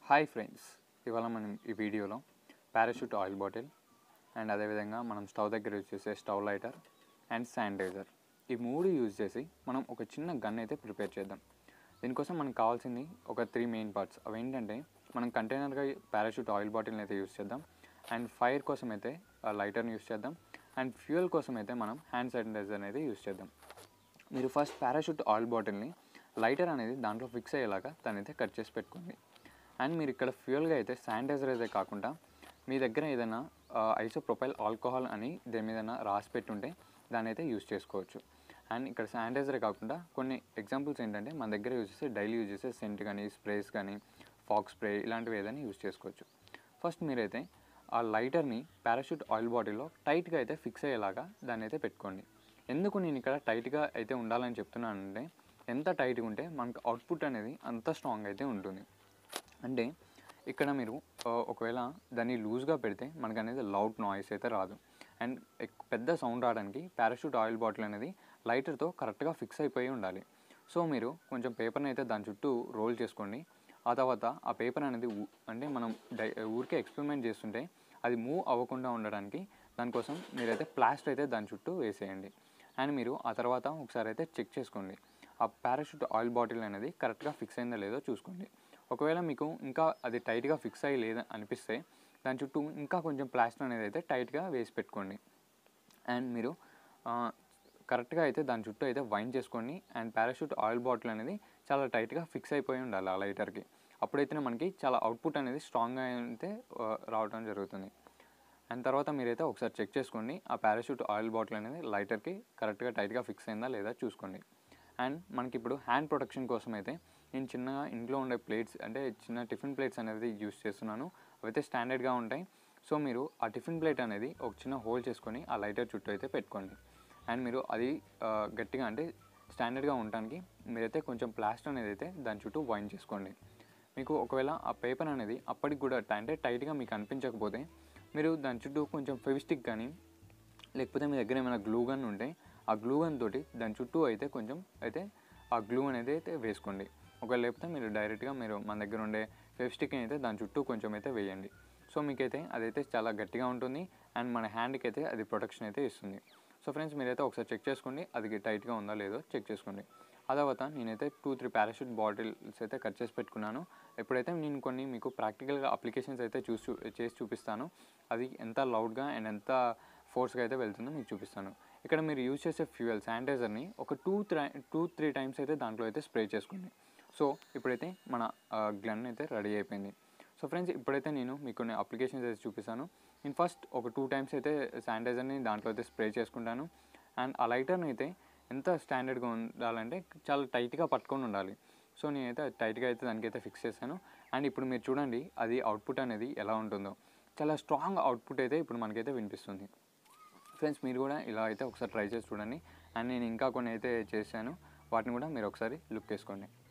Hi friends, ఇవాళ మనం ఈ వీడియోలో పారాషూట్ ఆయిల్ బాటిల్ అండ్ అదేవిధంగా మనం స్టవ్ దగ్గర యూజ్ చేసే స్టవ్ లైటర్ అండ్ శానిటైజర్ ఈ మూడు యూజ్ చేసి మనం ఒక చిన్న గన్ అయితే ప్రిపేర్ చేద్దాం. దీనికోసం మనకు కావాల్సింది ఒక 3 మెయిన్ పార్ట్స్. అవి ఏంటంటే మనం కంటైనర్గా పారాషూట్ ఆయిల్ బాటిల్ని అయితే యూజ్ చేద్దాం, అండ్ ఫైర్ కోసం అయితే లైటర్ని యూజ్ చేద్దాం, అండ్ ఫ్యూయల్ కోసం అయితే మనం హ్యాండ్ శానిటైజర్ని అయితే యూజ్ చేద్దాం. మీరు ఫస్ట్ పారాషూట్ ఆయిల్ బాటిల్ని లైటర్ అనేది దాంట్లో ఫిక్స్ అయ్యేలాగా దాన్ని అయితే కట్ చేసి పెట్టుకోండి. అండ్ మీరు ఇక్కడ ఫ్యూయల్గా అయితే శానిటైజర్ అయితే కాకుండా మీ దగ్గర ఏదైనా ఐసోప్రొపైల్ ఆల్కహాల్ అని దేని మీద రాసి పెట్టుంటే దాన్ని అయితే యూజ్ చేసుకోవచ్చు. అండ్ ఇక్కడ శానిటైజరే కాకుండా కొన్ని ఎగ్జాంపుల్స్ ఏంటంటే మన దగ్గర యూజ్ చేసే డైలీ యూజ్ చేసే సెంట్ కానీ స్ప్రేస్ కానీ ఫాగ్ స్ప్రే ఇలాంటివి ఏదైనా యూజ్ చేసుకోవచ్చు. ఫస్ట్ మీరైతే ఆ లైటర్ని పారాషూట్ ఆయిల్ బాటిల్లో టైట్గా అయితే ఫిక్స్ అయ్యేలాగా దాన్ని అయితే పెట్టుకోండి. ఎందుకు నేను ఇక్కడ టైట్గా అయితే ఉండాలని చెప్తున్నానంటే ఎంత టైట్గా ఉంటే మనకు అవుట్పుట్ అనేది అంత స్ట్రాంగ్ అయితే ఉంటుంది. అంటే ఇక్కడ మీరు ఒకవేళ దాన్ని లూజ్గా పెడితే మనకు అనేది లౌడ్ నాయిస్ అయితే రాదు. అండ్ పెద్ద సౌండ్ రావడానికి పారాషూట్ ఆయిల్ బాటిల్ అనేది లైటర్తో కరెక్ట్గా ఫిక్స్ అయిపోయి ఉండాలి. సో మీరు కొంచెం పేపర్ని అయితే దాని చుట్టూ రోల్ చేసుకోండి. ఆ తర్వాత ఆ పేపర్ అనేది అంటే మనం ఊరికే ఎక్స్పెరిమెంట్ చేస్తుంటే అది మూవ్ అవ్వకుండా ఉండడానికి దానికోసం మీరైతే ప్లాస్టర్ అయితే దాని చుట్టూ వేసేయండి. అండ్ మీరు ఆ తర్వాత ఒకసారి అయితే చెక్ చేసుకోండి, ఆ పారాషూట్ ఆయిల్ బాటిల్ అనేది కరెక్ట్గా ఫిక్స్ అయిందో లేదో చూసుకోండి. ఒకవేళ మీకు ఇంకా అది టైట్గా ఫిక్స్ అయ్యి లేదా అనిపిస్తే దాని చుట్టూ ఇంకా కొంచెం ప్లాస్టర్ అనేది అయితే టైట్గా వేసి పెట్టుకోండి. అండ్ మీరు కరెక్ట్గా అయితే దాని చుట్టూ అయితే వైండ్ చేసుకోండి. అండ్ పారాషూట్ ఆయిల్ బాటిల్ అనేది చాలా టైట్గా ఫిక్స్ అయిపోయి ఉండాలి ఆ లైటర్కి. అప్పుడైతే మనకి చాలా అవుట్పుట్ అనేది స్ట్రాంగ్గా అయితే రావడం జరుగుతుంది. అండ్ తర్వాత మీరైతే ఒకసారి చెక్ చేసుకోండి, ఆ పారాషూట్ ఆయిల్ బాటిల్ అనేది లైటర్కి కరెక్ట్గా టైట్గా ఫిక్స్ అయిందా లేదా చూసుకోండి. అండ్ మనకి ఇప్పుడు హ్యాండ్ ప్రొటెక్షన్ కోసం అయితే నేను చిన్నగా ఇంట్లో ఉండే ప్లేట్స్ అంటే చిన్న టిఫిన్ ప్లేట్స్ అనేది యూస్ చేస్తున్నాను. అవైతే స్టాండర్డ్గా ఉంటాయి. సో మీరు ఆ టిఫిన్ ప్లేట్ అనేది ఒక చిన్న హోల్ చేసుకొని ఆ లైటర్ చుట్టూ అయితే పెట్టుకోండి. అండ్ మీరు అది గట్టిగా అంటే స్టాండర్డ్గా ఉండడానికి మీరైతే కొంచెం ప్లాస్టర్ అనేది అయితే దాని చుట్టూ వైండ్ చేసుకోండి. మీకు ఒకవేళ ఆ పేపర్ అనేది అప్పటికి కూడా అంటే టైట్గా మీకు అనిపించకపోతే మీరు దాని చుట్టూ కొంచెం ఫెవిస్టిక్ కానీ లేకపోతే మీ దగ్గర ఏమైనా గ్లూ గన్ ఉంటే ఆ గ్లూ గన్ తోటి దాని చుట్టూ అయితే కొంచెం అయితే ఆ గ్లూ అనేది అయితే వేసుకోండి. ఒకవేళ లేకపోతే మీరు డైరెక్ట్గా మన దగ్గర ఉండే ఫెవిస్టిక్ అయితే దాని చుట్టూ కొంచెం అయితే వేయండి. సో మీకైతే అదైతే చాలా గట్టిగా ఉంటుంది అండ్ మన హ్యాండ్కి అయితే అది ప్రొటెక్షన్ అయితే ఇస్తుంది. సో ఫ్రెండ్స్, మీరైతే ఒకసారి చెక్ చేసుకోండి అది టైట్గా ఉందా లేదో చెక్ చేసుకోండి. ఆ తర్వాత నేనైతే 2-3 పారాషూట్ బాటిల్స్ అయితే కట్ చేసి పెట్టుకున్నాను. ఎప్పుడైతే నేను కొన్ని మీకు ప్రాక్టికల్గా అప్లికేషన్స్ అయితే చేసి చూపిస్తాను, అది ఎంత లౌడ్గా అండ్ ఎంత ఫోర్స్గా అయితే వెళ్తుందో మీకు చూపిస్తాను. ఇక్కడ మీరు యూజ్ చేసే ఫ్యూయల్ శానిటైజర్ని ఒక 2-3 టైమ్స్ అయితే దాంట్లో అయితే స్ప్రే చేసుకోండి. సో ఇప్పుడైతే మన గన్ అయితే రెడీ అయిపోయింది. సో ఫ్రెండ్స్, ఇప్పుడైతే నేను మీకు కొన్ని అప్లికేషన్స్ అయితే చూపిస్తాను. నేను ఫస్ట్ ఒక 2 టైమ్స్ అయితే శానిటైజర్ని దాంట్లో అయితే స్ప్రే చేసుకుంటాను. అండ్ ఆ లైటర్ని అయితే ఎంత స్టాండర్డ్గా ఉండాలంటే చాలా టైట్గా పట్టుకొని ఉండాలి. సో నేనైతే టైట్గా అయితే దానికైతే ఫిక్స్ చేశాను. అండ్ ఇప్పుడు మీరు చూడండి అది అవుట్పుట్ అనేది ఎలా ఉంటుందో. చాలా స్ట్రాంగ్ అవుట్పుట్ అయితే ఇప్పుడు మనకైతే వినిపిస్తుంది. ఫ్రెండ్స్, మీరు కూడా ఇలా అయితే ఒకసారి ట్రై చేసి చూడండి. అండ్ నేను ఇంకా కొన్ని అయితే చేశాను, వాటిని కూడా మీరు ఒకసారి లుక్ వేసుకోండి.